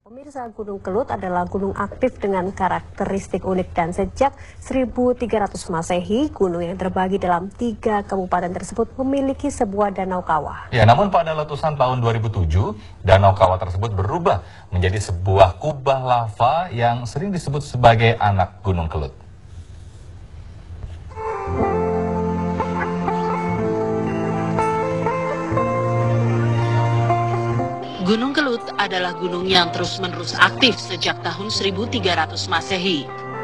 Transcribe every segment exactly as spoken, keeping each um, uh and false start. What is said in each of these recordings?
Pemirsa, Gunung Kelut adalah gunung aktif dengan karakteristik unik dan sejak seribu tiga ratus Masehi, gunung yang terbagi dalam tiga kabupaten tersebut memiliki sebuah danau kawah. Ya, namun pada letusan tahun dua ribu tujuh, danau kawah tersebut berubah menjadi sebuah kubah lava yang sering disebut sebagai anak Gunung Kelut. Gunung Kelut adalah gunung yang terus-menerus aktif sejak tahun seribu tiga ratus Masehi.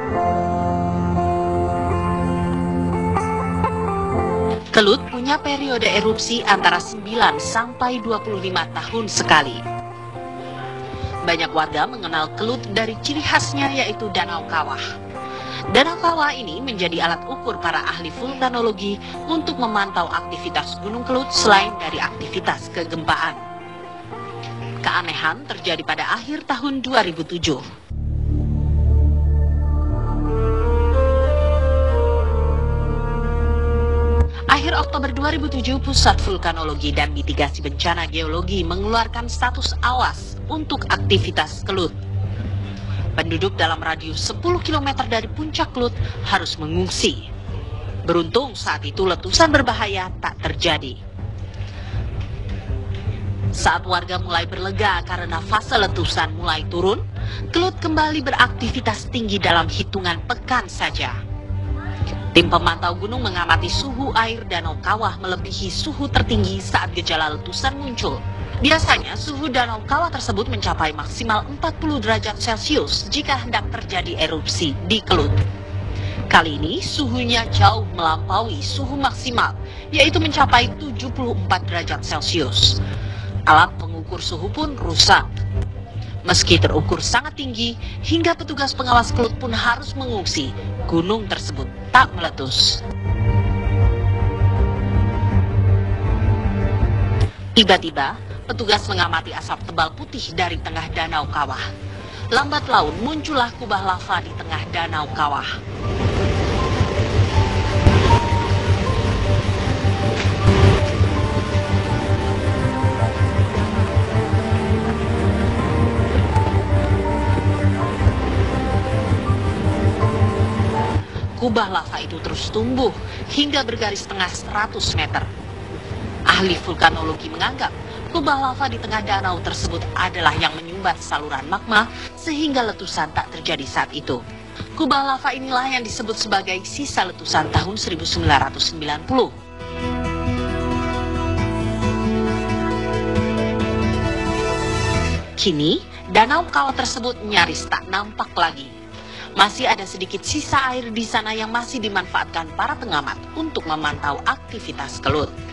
Kelut punya periode erupsi antara sembilan sampai dua puluh lima tahun sekali. Banyak warga mengenal Kelut dari ciri khasnya yaitu danau kawah. Danau kawah ini menjadi alat ukur para ahli vulkanologi untuk memantau aktivitas Gunung Kelut selain dari aktivitas kegempaan. Keanehan terjadi pada akhir tahun dua ribu tujuh. Akhir Oktober dua ribu tujuh, Pusat Vulkanologi dan Mitigasi Bencana Geologi mengeluarkan status awas untuk aktivitas Kelut. Penduduk dalam radius sepuluh kilometer dari puncak Kelut harus mengungsi. Beruntung saat itu letusan berbahaya tak terjadi. Saat warga mulai berlega karena fase letusan mulai turun, Kelut kembali beraktivitas tinggi dalam hitungan pekan saja. Tim pemantau gunung mengamati suhu air danau kawah melebihi suhu tertinggi saat gejala letusan muncul. Biasanya suhu danau kawah tersebut mencapai maksimal empat puluh derajat Celcius jika hendak terjadi erupsi di Kelut. Kali ini suhunya jauh melampaui suhu maksimal, yaitu mencapai tujuh puluh empat derajat Celcius. Alat pengukur suhu pun rusak. Meski terukur sangat tinggi, hingga petugas pengawas Kelut pun harus mengungsi, gunung tersebut tak meletus. Tiba-tiba, petugas mengamati asap tebal putih dari tengah danau kawah. Lambat laun muncullah kubah lava di tengah danau kawah. Kubah lava itu terus tumbuh hingga bergaris tengah seratus meter. Ahli vulkanologi menganggap kubah lava di tengah danau tersebut adalah yang menyumbat saluran magma sehingga letusan tak terjadi saat itu. Kubah lava inilah yang disebut sebagai sisa letusan tahun seribu sembilan ratus sembilan puluh. Kini, danau kawah tersebut nyaris tak nampak lagi. Masih ada sedikit sisa air di sana yang masih dimanfaatkan para pengamat untuk memantau aktivitas Kelut.